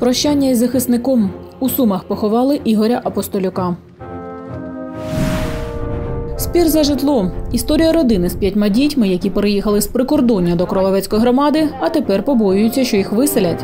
Прощання із захисником. У Сумах поховали Ігоря Апостолюка. Спір за житло. Історія родини з 5 дітьми, які переїхали з прикордоння до Кролевецької громади, а тепер побоюються, що їх виселять.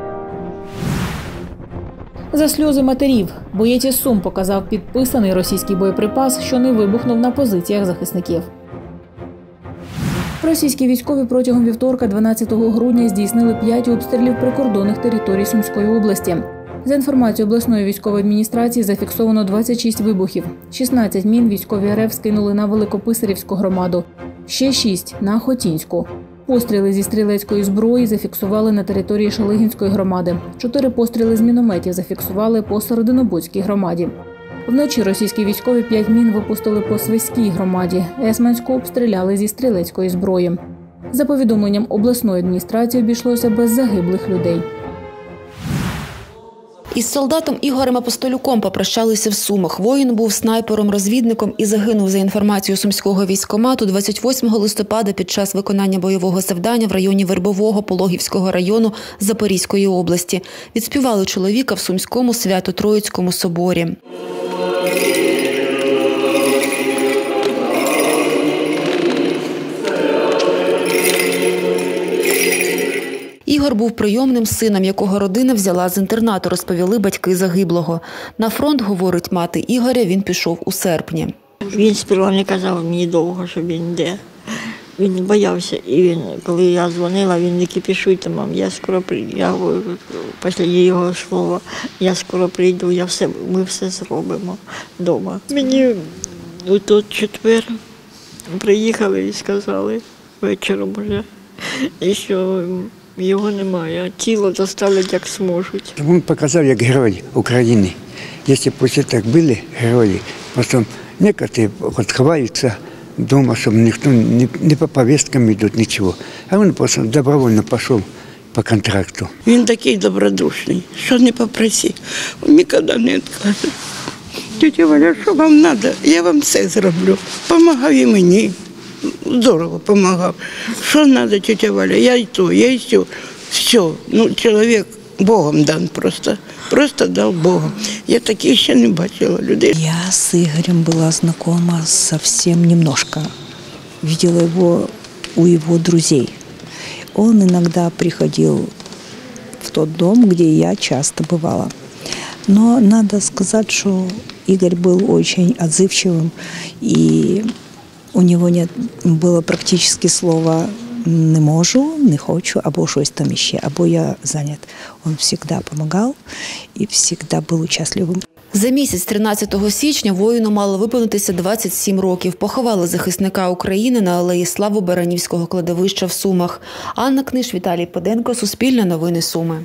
За сльози матерів. Боєць із Сум показав підписаний російський боєприпас, що не вибухнув на позиціях захисників. Російські військові протягом вівторка, 12 грудня, здійснили 5 обстрілів прикордонних територій Сумської області. За інформацією обласної військової адміністрації, зафіксовано 26 вибухів. 16 мін військові РФ скинули на Великописарівську громаду, ще 6 – на Хотінську. Постріли зі стрілецької зброї зафіксували на території Шалигінської громади. 4 постріли з мінометів зафіксували по Серединобудській громаді. Вночі російські військові 5 мін випустили по Свиській громаді. Есменську обстріляли зі стрілецької зброї. За повідомленням обласної адміністрації, обійшлося без загиблих людей. Із солдатом Ігорем Апостолюком попрощалися в Сумах. Воїн був снайпером-розвідником і загинув, за інформацією Сумського військкомату, 28 листопада під час виконання бойового завдання в районі Вербового Пологівського району Запорізької області. Відспівали чоловіка в Сумському Свято-Троїцькому соборі. Ігор був прийомним сином, якого родина взяла з інтернату, розповіли батьки загиблого. На фронт, говорить мати Ігоря, він пішов у серпні. Він сперва не казав мені довго, що він йде. Він боявся. І коли я дзвонила, він не кипішуйте, мам, я скоро прийду. Я говорю, після його слова, я скоро прийду, ми все зробимо вдома. Мені у той четвер приїхали і сказали вечором вже, що його немає, а тіло доставлять як зможуть. Він показав як герой України. Якщо б усі так були герої, просто некоторі ховаються вдома, щоб ніхто не по повісткам йдуть, нічого. А він просто добровольно пішов по контракту. Він такий добродушний, що не попроси, він ніколи не відкаже. Тетя Валя, що вам треба, я вам все зроблю. Помагав і мені. Здорово допомагав. Що треба, тетя Валя, я й то, я й сьо. Все. Ну, чоловік Богом дан просто. Просто дав Богом. Я таких ще не бачила людей. Я с Игорем была знакома совсем немножко. Видела его у его друзей. Он иногда приходил в тот дом, где я часто бывала. Но надо сказать, что Игорь был очень отзывчивым, и у него не было практически слова «не можу», «не хочу», або щось там іще, або «я зайнят». Он всегда помогал и всегда был участливым. За місяць, 13 січня, воїну мало виповнитися 27 років. Поховали захисника України на алеї Слави Баранівського кладовища в Сумах. Анна Книж, Віталій Поденко, Суспільне новини Суми.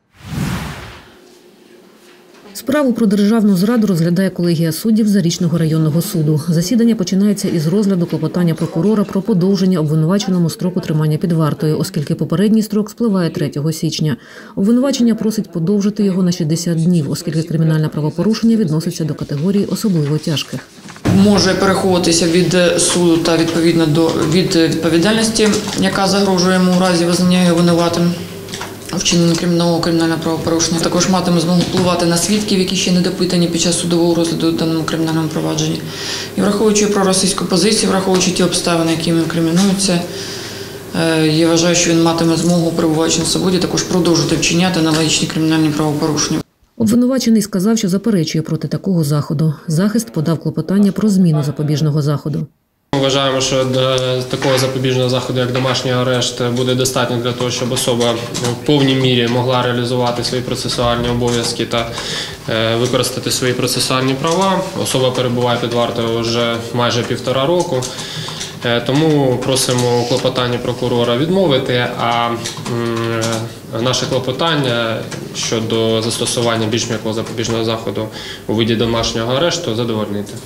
Справу про державну зраду розглядає колегія суддів Зарічного районного суду. Засідання починається із розгляду клопотання прокурора про подовження обвинуваченому строку тримання під вартою, оскільки попередній строк спливає 3 січня. Обвинувачення просить подовжити його на 60 днів, оскільки кримінальне правопорушення відноситься до категорії особливо тяжких. Може переховуватися від суду та відповідно від відповідальності, яка загрожує йому у разі визнання його винуватим вчинення кримінального правопорушення. Також матиме змогу впливати на свідків, які ще не допитані під час судового розгляду в даному кримінальному провадженні. І враховуючи проросійську позицію, враховуючи ті обставини, які їм інкримінуються, я вважаю, що він матиме змогу, перебуваючи на свободі, також продовжити вчиняти аналогічні кримінальні правопорушення. Обвинувачений сказав, що заперечує проти такого заходу. Захист подав клопотання про зміну запобіжного заходу. Вважаємо, що такого запобіжного заходу, як домашній арешт, буде достатньо для того, щоб особа в повній мірі могла реалізувати свої процесуальні обов'язки та використати свої процесуальні права. Особа перебуває під вартою вже майже 1,5 року. Тому просимо у клопотанні прокурора відмовити, а наше клопотання щодо застосування більш м'якого запобіжного заходу у виді домашнього арешту задовольнити.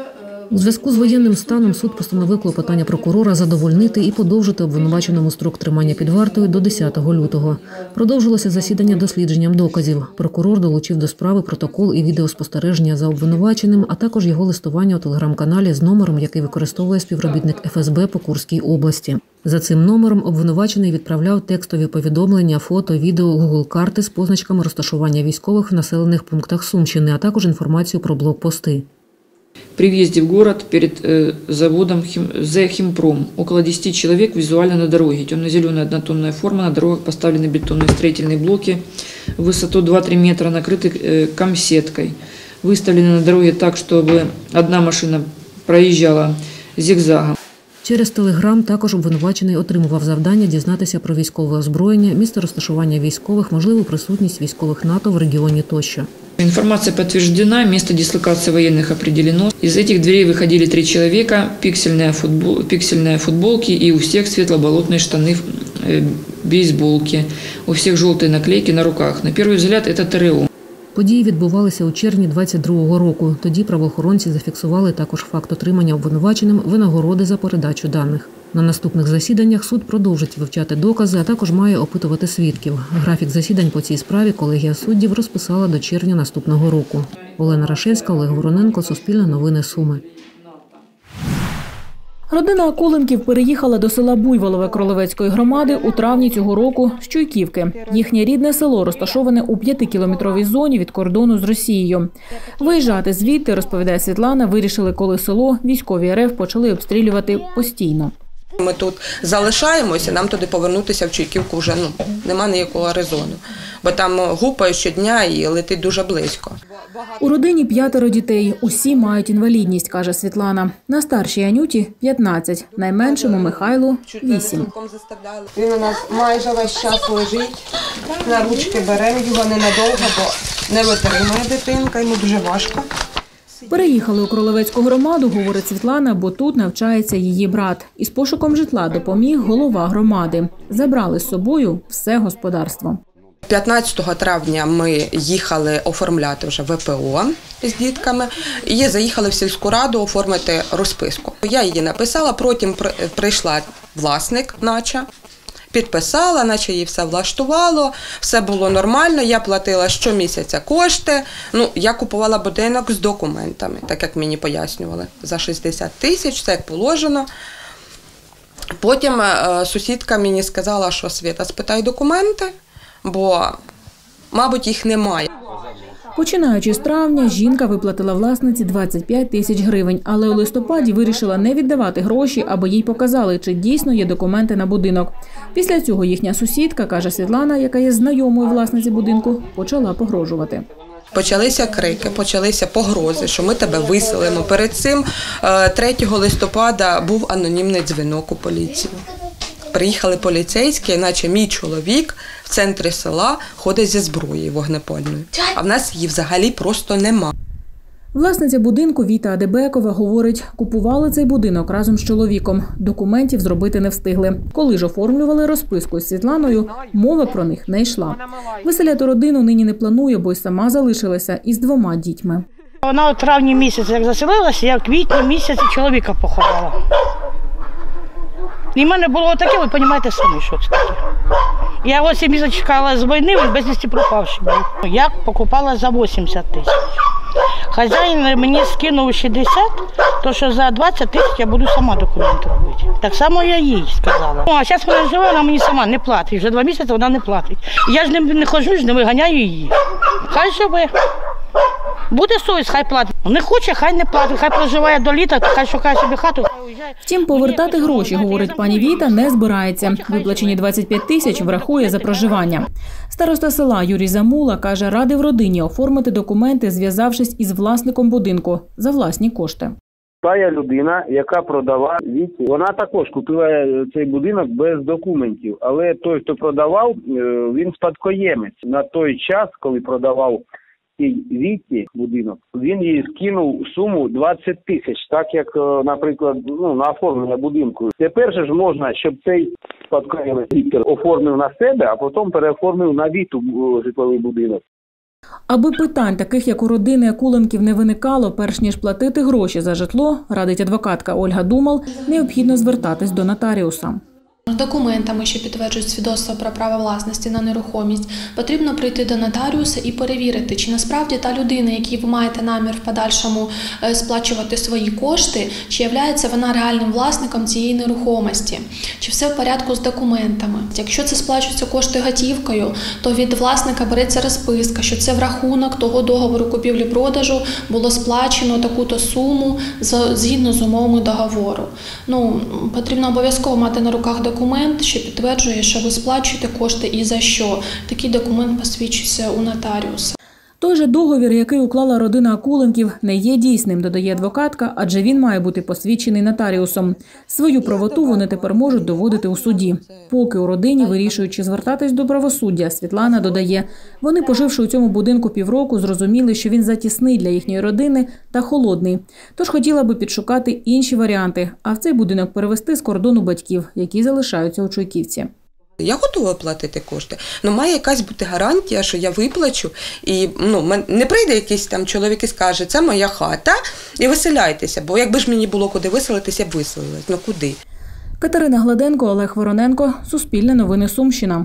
У зв'язку з воєнним станом суд постановив клопотання прокурора задовольнити і подовжити обвинуваченому строк тримання під вартою до 10 лютого. Продовжилося засідання дослідженням доказів. Прокурор долучив до справи протокол і відеоспостереження за обвинуваченим, а також його листування у телеграм-каналі з номером, який використовує співробітник ФСБ по Курській області. За цим номером обвинувачений відправляв текстові повідомлення, фото, відео, гугл-карти з позначками розташування військових в населених пунктах Сумщини, а також інформацію про блокпости. При въезде в город перед заводом «Химпром» около 10 человек визуально на дороге. Темно-зеленая однотонная форма, на дорогах поставлены бетонные строительные блоки, высоту 2-3 метра, накрыты камсеткой. Выставлены на дороге так, чтобы одна машина проезжала зигзагом. Через Телеграм також обвинувачений отримував завдання дізнатися про військове озброєння, місце розташування військових, можливу присутність військових НАТО в регіоні тощо. Информация подтверждена, место дислокации военных определено. Из этих дверей выходили 3 человека, пиксельные футболки и у всех светло-болотные штаны, бейсболки, у всех желтые наклейки на руках. На первый взгляд это ТРО. Події відбувалися у червні 22-го року. Тоді правоохоронці зафіксували також факт отримання обвинуваченим винагороди за передачу даних. На наступних засіданнях суд продовжить вивчати докази, а також має опитувати свідків. Графік засідань по цій справі колегія суддів розписала до червня наступного року. Олена Рашевська, Олег Вороненко, Суспільне новини Суми. Родина Акуленків переїхала до села Буйволове Кролевецької громади у травні цього року з Чуйківки. Їхнє рідне село розташоване у 5-кілометровій зоні від кордону з Росією. Виїжджати звідти, розповідає Світлана, вирішили, коли село військові РФ почали обстрілювати постійно. Ми тут залишаємося, нам туди повернутися в Чуйківку вже нема ніякого резону, бо там гупає щодня і летить дуже близько. У родині 5 дітей. Усі мають інвалідність, каже Світлана. На старшій Анюті – 15, найменшому Михайлу – 8. Він у нас майже весь час лежить, на ручки беремо його ненадовго, бо не витримує дитинка, йому дуже важко. Переїхали у Кролевецьку громаду, говорить Світлана, бо тут навчається її брат. Із пошуком житла допоміг голова громади. Забрали з собою все господарство. 15 травня ми їхали оформляти вже ВПО з дітками і заїхали в сільську раду оформити розписку. Я її написала, потім прийшла власник, наче. Підписала, наче їй все влаштувало, все було нормально, я платила щомісяця кошти. Я купувала будинок з документами, так як мені пояснювали, за 60 тисяч, все як положено. Потім сусідка мені сказала, що Світа, спитай документи, бо, мабуть, їх немає. Починаючи з травня, жінка виплатила власниці 25 тисяч гривень, але у листопаді вирішила не віддавати гроші, аби їй показали, чи дійсно є документи на будинок. Після цього їхня сусідка, каже Світлана, яка є знайомою власниці будинку, почала погрожувати. Почалися крики, почалися погрози, що ми тебе виселимо. Перед цим 3 листопада був анонімний дзвінок у поліцію. Приїхали поліцейські, наче мій чоловік в центрі села ходить зі зброєю вогнепальною. А в нас її взагалі просто нема. Власниця будинку Віта Адебекова говорить, купували цей будинок разом з чоловіком. Документів зробити не встигли. Коли ж оформлювали розписку з Світланою, мова про них не йшла. Виселяти родину нині не планує, бо й сама залишилася із 2 дітьми. Вона у травні місяці, як заселилася, я в квітні місяці чоловіка поховала. І в мене було таке, ви розумієте самі, що це таке. Я 8 місяців чекала з війни, він безвісті пропавший був. Я покупала за 80 тисяч. Хазяїн мені скинув 60, то що за 20 тисяч я буду сама документи робити. Так само я їй сказала. А зараз вона живе, вона мені сама не платить. Вже 2 місяці вона не платить. Я ж не ходжу, не виганяю її. Хай живе. Буде совість, хай платить. Не хоче, хай не платить. Хай проживає до літа, хай шукає собі хату. Втім, повертати гроші, говорить пані Віта, не збирається. Виплачені 25 тисяч врахує за проживання. Староста села Юрій Замула, каже, радив родині оформити документи, зв'язавшись із власником будинку за власні кошти. Та людина, яка продавала Віті, вона також купила цей будинок без документів. Але той, хто продавав, він спадкоємець. На той час, коли продавав Віті будинок, він їй скинув суму 20 тисяч, так як, наприклад, на оформлення будинку. Тепер же ж можна, щоб цей спадкоємець Віктор оформив на себе, а потім переоформив на Віту житловий будинок. Аби питань, таких як у родини Акуленків, не виникало, перш ніж платити гроші за житло, радить адвокатка Ольга Думал, необхідно звертатись до нотаріуса. Документами, що підтверджують свідоцтво про право власності на нерухомість, потрібно прийти до нотаріуса і перевірити, чи насправді та людина, якій ви маєте намір в подальшому сплачувати свої кошти, чи являється вона реальним власником цієї нерухомості, чи все в порядку з документами. Якщо це сплачуються кошти готівкою, то від власника береться розписка, що це в рахунок того договору купівлі-продажу було сплачено таку-то суму згідно з умовами договору. Потрібно обов'язково мати на руках документ, що підтверджує, що ви сплачуєте кошти і за що. Такий документ посвідчується у нотаріуса. Той же договір, який уклала родина Акуленків, не є дійсним, додає адвокатка, адже він має бути посвідчений нотаріусом. Свою правоту вони тепер можуть доводити у суді. Поки у родині вирішують, чи звертатись до правосуддя, Світлана додає, вони, поживши у цьому будинку півроку, зрозуміли, що він затісний для їхньої родини та холодний. Тож хотіла би підшукати інші варіанти, а в цей будинок перевести з кордону батьків, які залишаються у Чуйківці. Я готова платити кошти, але має якась бути гарантія, що я виплачу, і не прийде якийсь там чоловік і скаже, це моя хата, і виселяйтеся, бо якби ж мені було куди виселитися, я б виселилась, куди? Катерина Гладенко, Олег Вороненко, Суспільне новини Сумщина.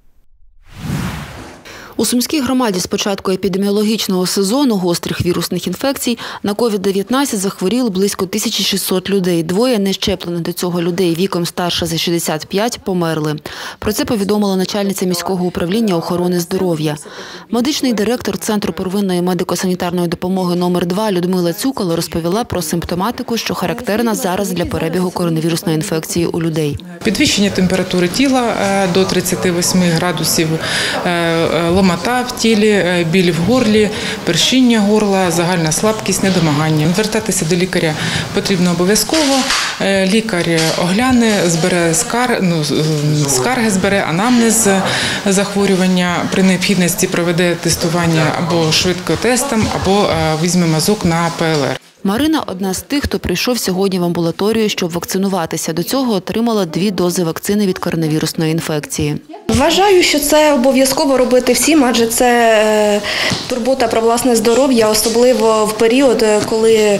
У Сумській громаді з початку епідеміологічного сезону гострих вірусних інфекцій на COVID-19 захворіли близько 1600 людей. Двоє нещеплених до цього людей віком старше за 65 померли. Про це повідомила начальниця міського управління охорони здоров'я. Медичний директор Центру первинної медико-санітарної допомоги номер 2 Людмила Цюкало розповіла про симптоматику, що характерна зараз для перебігу коронавірусної інфекції у людей. Підвищення температури тіла до 38 градусів, ломота в тілі, біль в горлі, першіння горла, загальна слабкість, недомагання. Звертатися до лікаря потрібно обов'язково. Лікар огляне, збере скарги, збере анамнез захворювання. При необхідності проведе тестування або швидкотестом, або візьме мазок на ПЛР. Марина – одна з тих, хто прийшов сьогодні в амбулаторію, щоб вакцинуватися. До цього отримала 2 дози вакцини від коронавірусної інфекції. Вважаю, що це обов'язково робити всім, адже це турбота про власне здоров'я, особливо в період, коли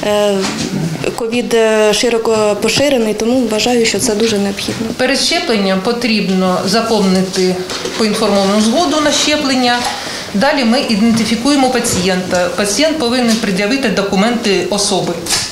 ковід широко поширений, тому вважаю, що це дуже необхідно. Перед щепленням потрібно заповнити поінформовану згоду на щеплення. Далі ми ідентифікуємо пацієнта. Пацієнт повинен пред'явити документи особи.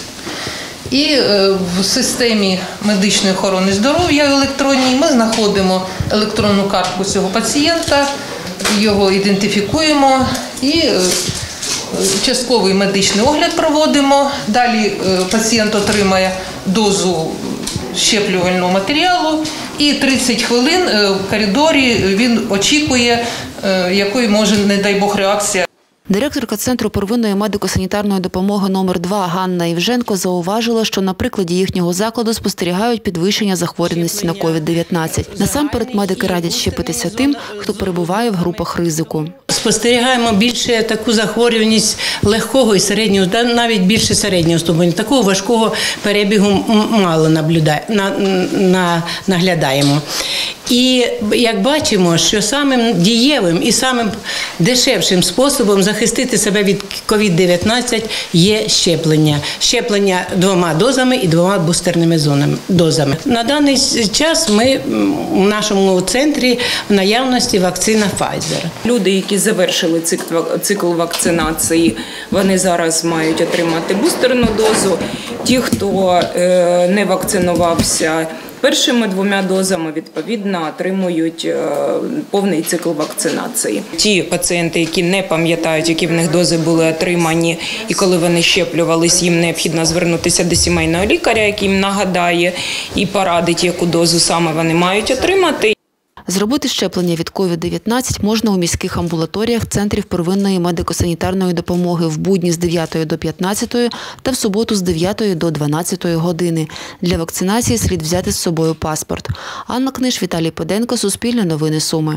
І в системі медичної охорони здоров'я електронній ми знаходимо електронну картку цього пацієнта, його ідентифікуємо і частковий медичний огляд проводимо. Далі пацієнт отримає дозу щеплювального матеріалу і 30 хвилин в коридорі він очікує, якої може, не дай Бог, реакція. Директорка Центру первинної медико-санітарної допомоги номер 2 Ганна Євженко зауважила, що на прикладі їхнього закладу спостерігають підвищення захворюваності на COVID-19. Насамперед медики радять щепитися тим, хто перебуває в групах ризику. Спостерігаємо більше таку захворюваність легкого і середнього, навіть більше середнього ступеня. Такого важкого перебігу мало наглядаємо. І як бачимо, що самим дієвим і самим дешевшим способом захистити себе від COVID-19 є щеплення. Щеплення 2 дозами і 2 бустерними дозами. На даний час ми у нашому центрі в наявності вакцина Pfizer. Люди, які завершили цикл вакцинації, вони зараз мають отримати бустерну дозу. Ті, хто не вакцинувався першими 2 дозами, відповідно, отримують повний цикл вакцинації. Ті пацієнти, які не пам'ятають, які в них дози були отримані, і коли вони щеплювались, їм необхідно звернутися до сімейного лікаря, який їм нагадає і порадить, яку дозу саме вони мають отримати. Зробити щеплення від COVID-19 можна у міських амбулаторіях Центрів первинної медико-санітарної допомоги в будні з 9 до 15 та в суботу з 9 до 12 години. Для вакцинації слід взяти з собою паспорт. Анна Книж, Віталій Педенко, Суспільне новини Суми.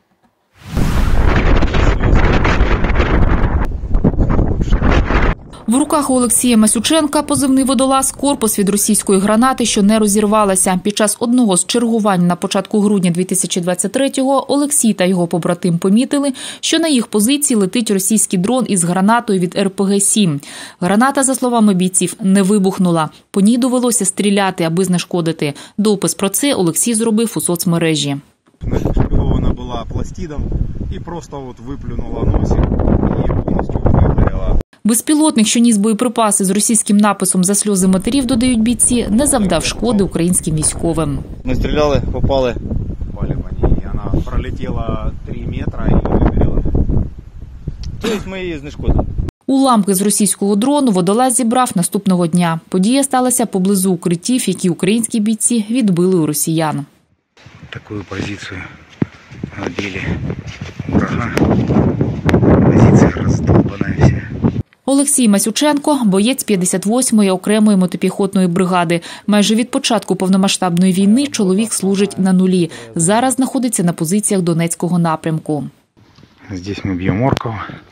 В В руках у Олексія Масюченка, позивний «Водолаз», корпус від російської гранати, що не розірвалася. Під час одного з чергувань на початку грудня 2023-го Олексій та його побратим помітили, що на їх позиції летить російський дрон із гранатою від РПГ-7. Граната, за словами бійців, не вибухнула. По ній довелося стріляти, аби знешкодити. Допис про це Олексій зробив у соцмережі. Нашпигована була пластидом і просто виплюнула носик і повністю вигоріла. Безпілотник, що ніс боєприпаси з російським написом «За сльози матерів», додають бійці, не завдав шкоди українським військовим. Ми стріляли, попали по ній, і вона пролетіла 3 метри і вигоріла. Тобто ми її знешкодили. Уламки з російського дрону «Водолаз» зібрав наступного дня. Подія сталася поблизу укриттів, які українські бійці відбили у росіян. Таку позицію набили врага. Позиція роздолбана вся. Олексій Масюченко – боєць 58-ї окремої мотопіхотної бригади. Майже від початку повномасштабної війни чоловік служить на нулі. Зараз знаходиться на позиціях Донецького напрямку. Здесь ми б'ємо орків.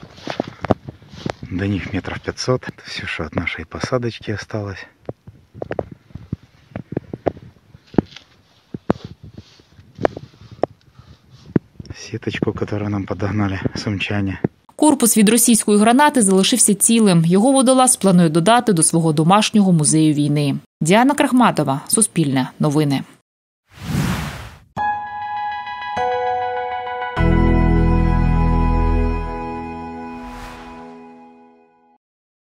До них метров 500. Это все, что от нашей посадочки осталось. Сеточку, которую нам подогнали сумчане. Корпус від російської гранати залишився цілим. Його «Водолаз» планує додати до свого домашнього музею війни. Діана Крахматова, Суспільне, Новини.